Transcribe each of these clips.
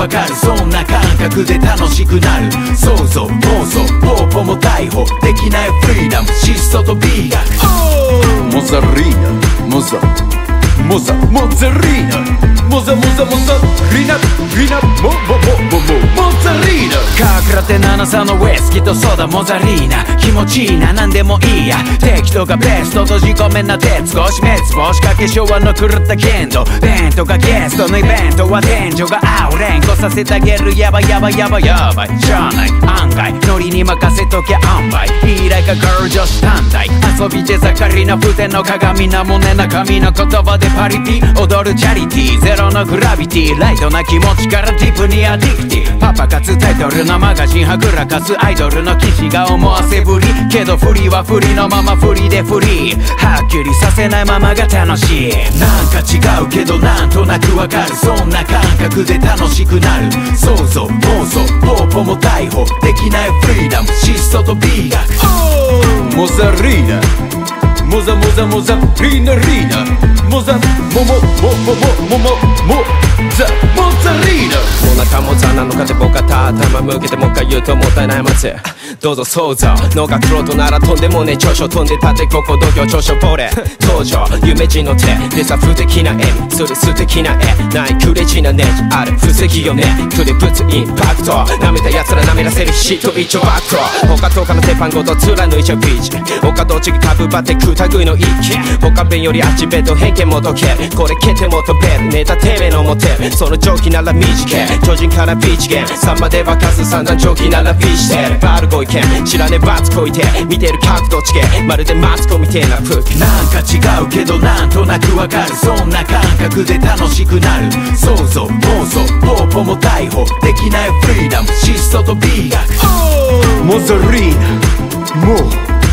わかる、そんな感覚で楽しくなる。想像妄想ポーポも逮捕できないフリーダム、窒素と美学。 モザリーナモザモザモザリーナモザモザモザリナリナモザリーナ。 カークラテ7差のウエスキとソーダモザリーナ。気持ちいいな何でもいいや、適当がベスト、閉じ込めな鉄格子滅亡仕掛け昭和の狂った限度、ベントがゲストのイベントは天井が青連呼させてあげる。やばいやばいやばいやばいしゃあない案外ノリに任せときゃ案外いいライカガル女子単体遊びで盛りな筆の鏡なもね中身の言葉でパリピ踊るチャリティーゼロのグラビティライトな気持ちからディープにアディクティパパ活タイトルのマガジンはぐらかすアイドルの騎士が思わせぶりけどフリはフリのままフリでフリーはっきりさせないままが楽しい。なんか違うけどなんとなくわかる、そんな感覚で楽しくなる。想像妄想ポーポも逮捕できないフリーダム、窒素と美学。 モザリーナモザモザモザリーナリーナモザモモモモモモモザモザリーナ。 お腹もザなのかって僕は頭向けてもう一回言うともったいないまつどうぞ想像のが黒とならとんでもねえ長所飛んで立てここ度胸長所ボレ登場夢人の手でさ不敵な絵する素敵な絵ないクレイジーなネジある布石よねクリプツインパクト舐めた奴ら舐めらせるシート一丁バクト他とかの鉄板ごと貫いちゃうビーチ他どっちが株ばって食う類の一気他弁よりあっちべと偏見もどけこれ蹴っても飛べるネタてめえのモテその蒸気なら短い超人からビーチゲン3まで沸かす散々蒸気ならビーしてるバルご意見知らねえバツこいて見てる角度ちげまるでマツコみてえな服なんか違うけどなんとなくわかる、そんな感覚で楽しくなる。想像妄想ポーポも逮捕できないフリーダム、窒素と美学。 モザリーナモ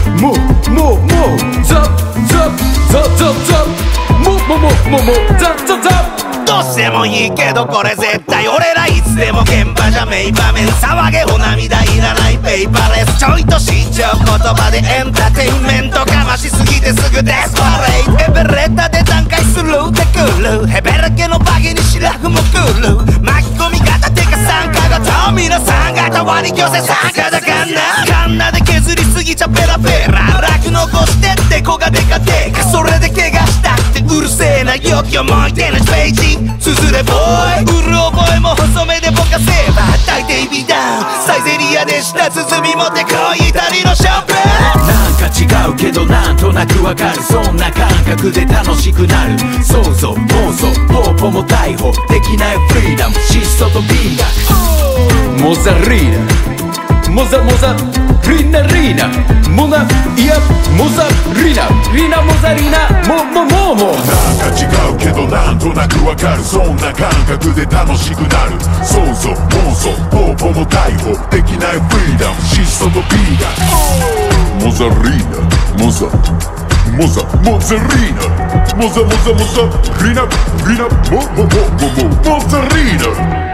ザザザザザモザザザ。 どうしてもいいけどこれ絶対俺らいつでも現場じゃ名場面騒げお涙いらないペーパーレスちょいと慎重言葉でエンターテインメントかましすぎてすぐデスパレイエベレータで段階するでくるヘベレケのバゲにシラフも来る巻き込み方てか参加型皆さん方割り寄せ参加だかんなカンナで削りすぎちゃペラペラ楽残してって子がデカデカそれで怪我したってうるせえなよき思い出のページつづれボーイうる覚えも細めでぼかせば大抵ビダウンサイゼリアでした包み持ってこいイタリのシャンプーなんか違うけどなんとなくわかる、そんな感覚で楽しくなる。想像妄想ポーポも逮捕できないフリーダム、窒素と美学。 モザリーナモザモザリナリナモナいやモザリナリナモザリナモなんか違うけどなんとなくわかる、そんな感覚で楽しくなる。想像妄想ポーポも逮捕できないフリーダム、窒素と美学。モザリーナモザモザリーナモザリナリナモザリーナ